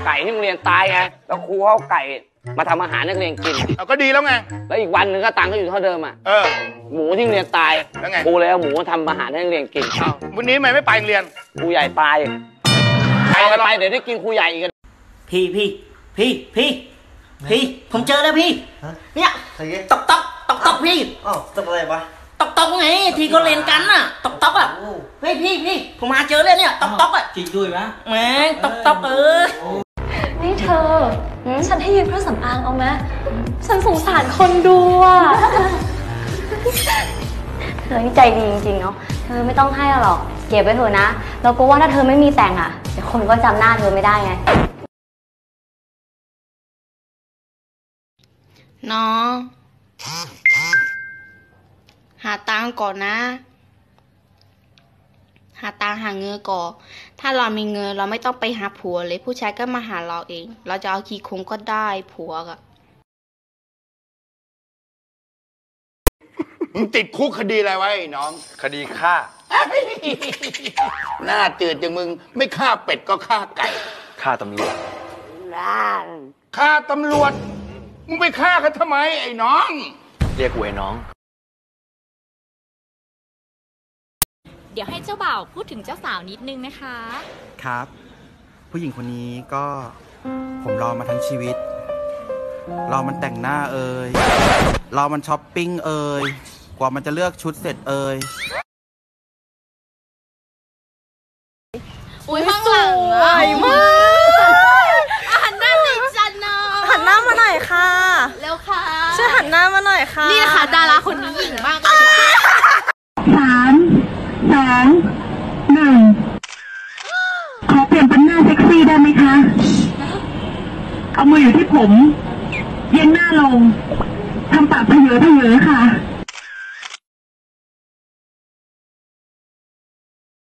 ไก่ที่โรงเรียนตายไงแล้วครูเขาไก่มาทำอาหารนักเรียนกินเอาก็ดีแล้วไงแล้วอีกวันหนึ่งก็ตังค์ก็อยู่เท่าเดิมอ่ะหมูที่โรงเรียนตายแล้วไงครูเลยเอาหมูทำอาหารให้นักเรียนกินวันนี้ไม่ไปโรงเรียนครูใหญ่ตายไปเดี๋ยวได้กินครูใหญ่อีกพี่ผมเจอแล้วพี่เนี่ยตอกพี่ตอกอะไรวะตอกไงที่เขาเล่นกันน่ะตอกอ่ะเฮ้ยพี่ผมมาเจอเลยเนี่ยตอกอ่ะจริงด้วยไหมแหมตอกนี่เธอฉันให้ยืมเครื่องสำอางเอาไหมฉันสงสารคนดูอ่ะเธอนี่ใจดีจริงๆเนาะเธอไม่ต้องให้หรอกเก็บไว้เถอะนะแล้วก็ว่าถ้าเธอไม่มีแต่งอ่ะเดี๋ยวคนก็จำหน้าเธอไม่ได้ไงน้องหาตังก่อนนะหาตังหาเงินก่อนถ้าเรามีเงินเราไม่ต้องไปหาผัวเลยผู้ชายก็มาหาเราเองเราจะเอากี่คงก็ได้ผัวอะมึงติดคุกคดีอะไรไว้น้องคดีฆ่าหน้าจืดอย่างมึงไม่ฆ่าเป็ดก็ฆ่าไก่ฆ่าตำรวจฆ่าตำรวจมึงไปฆ่ากันทำไมไอ้น้องเรียกกูไอ้น้องเดี๋ยวให้เจ้าบ่าวพูดถึงเจ้าสาวนิดนึงนะคะครับผู้หญิงคนนี้ก็ผมรอมาทั้งชีวิตรอมันแต่งหน้ารอมันช้อปปิ้งกว่ามันจะเลือกชุดเสร็จอุ้ยข้างหลังสวยมากหันหน้าหน่อยจันน้องหันหน้ามาหน่อยค่ะเร็วค่ะช่วยหันหน้ามาหน่อยค่ะนี่นะคะดาราคนนี้หญิงมาก 3 2 1ขอเปลี่ยนเป็นหน้าเซ็กซี่ได้ไหมคะเอามืออยู่ที่ผมเย็นหน้าลงทำปากเพเยอค่ะ